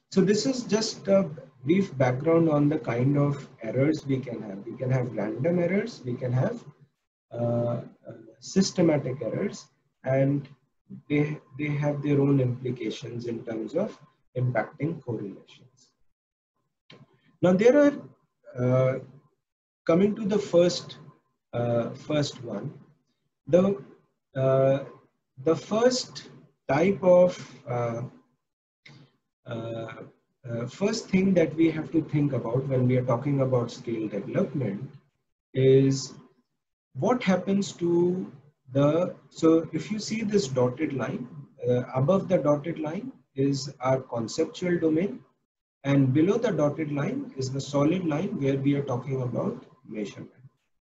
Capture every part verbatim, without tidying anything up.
So this is just a brief background on the kind of errors we can have. We can have random errors, we can have uh, uh, systematic errors, and they, they have their own implications in terms of impacting correlations. Now there are, uh, coming to the first, uh, first one, the, uh, the first type of uh, uh, uh, first thing that we have to think about when we are talking about scale development is what happens to the, so if you see this dotted line, uh, above the dotted line is our conceptual domain, and below the dotted line is the solid line where we are talking about measurement.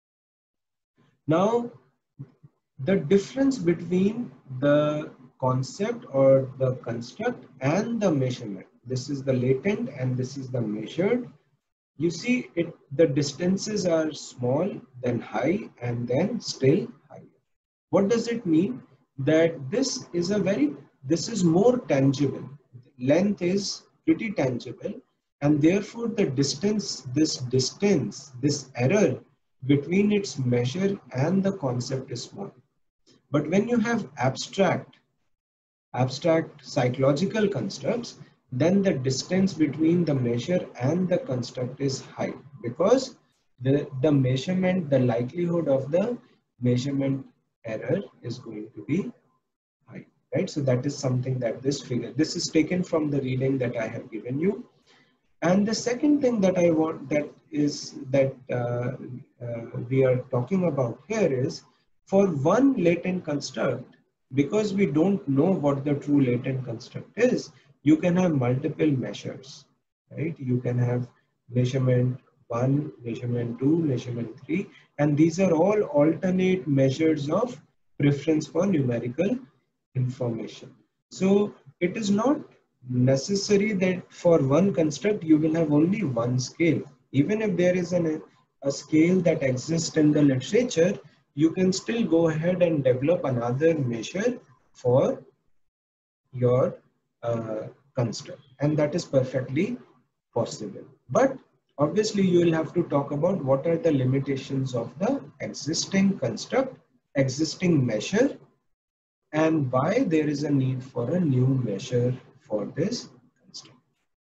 Now, the difference between the concept or the construct and the measurement, this is the latent and this is the measured. You see it, the distances are small, then high, and then still higher. What does it mean? That this is a very, this is more tangible. Length is pretty tangible, and therefore the distance, this distance, this error between its measure and the concept is small. But when you have abstract, abstract psychological constructs, then the distance between the measure and the construct is high, because the, the measurement, the likelihood of the measurement error is going to be high, right? So that is something that this figure, this is taken from the reading that I have given you. And the second thing that I want, that is that uh, uh, we are talking about here is, for one latent construct, because we don't know what the true latent construct is, you can have multiple measures, right? You can have measurement one, measurement two, measurement three, and these are all alternate measures of preference for numerical information. So it is not necessary that for one construct you will have only one scale. Even if there is an, a scale that exists in the literature, you can still go ahead and develop another measure for your uh, construct, and that is perfectly possible. But obviously you will have to talk about what are the limitations of the existing construct, existing measure, and why there is a need for a new measure for this construct.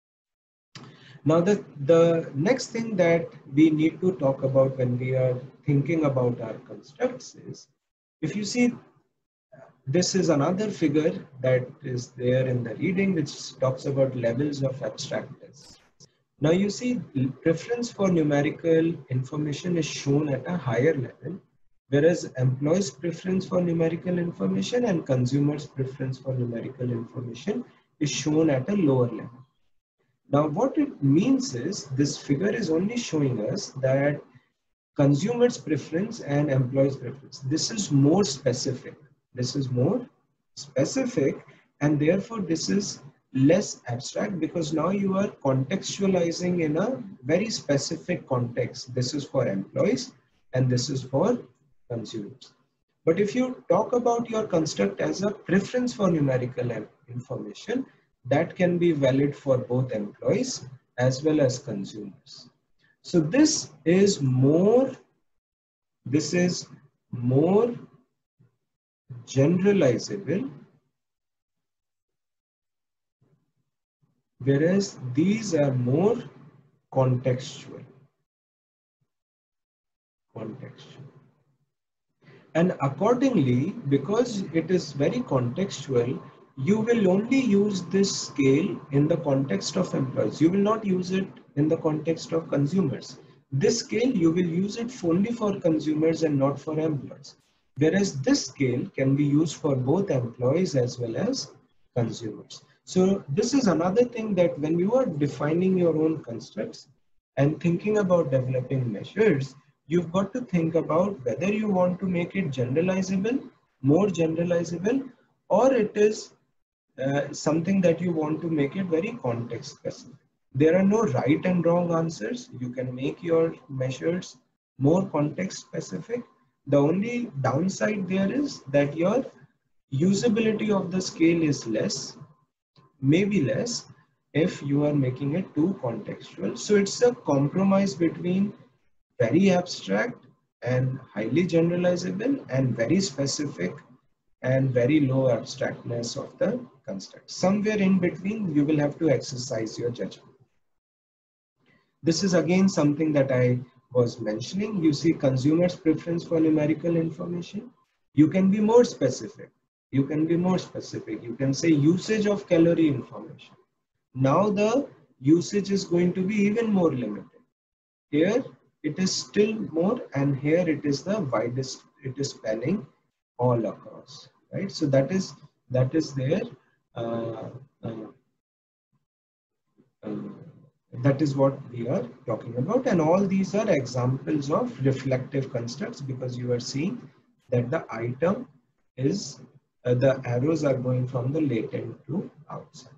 Now the, the next thing that we need to talk about when we are thinking about our constructs is, if you see, this is another figure that is there in the reading which talks about levels of abstractness. Now you see, preference for numerical information is shown at a higher level, whereas employees' preference for numerical information and consumers' preference for numerical information is shown at a lower level. Now what it means is, this figure is only showing us that consumers' preference and employees' preference, this is more specific. This is more specific, and therefore this is less abstract, because now you are contextualizing in a very specific context. This is for employees and this is for consumers. But if you talk about your construct as a preference for numerical information, that can be valid for both employees as well as consumers. So this is more, this is more generalizable, whereas these are more contextual. Contextual. And accordingly, because it is very contextual, you will only use this scale in the context of employees. You will not use it in the context of consumers. This scale, you will use it only for consumers and not for employees. Whereas this scale can be used for both employees as well as consumers. So this is another thing, that when you are defining your own constructs and thinking about developing measures, you've got to think about whether you want to make it generalizable, more generalizable, or it is uh, something that you want to make it very context specific. There are no right and wrong answers. You can make your measures more context specific. The only downside there is that your usability of the scale is less, maybe less, if you are making it too contextual. So it's a compromise between very abstract and highly generalizable and very specific and very low abstractness of the construct. Somewhere in between, you will have to exercise your judgment. This is again something that I was mentioning. You see consumer's preference for numerical information. You can be more specific. You can be more specific. You can say usage of calorie information. Now the usage is going to be even more limited. Here it is still more, and here it is the widest, it is spanning all across, right? So that is, that is there. Uh, uh, uh, that is what we are talking about, and all these are examples of reflective constructs, because you are seeing that the item is uh, the arrows are going from the latent to outside.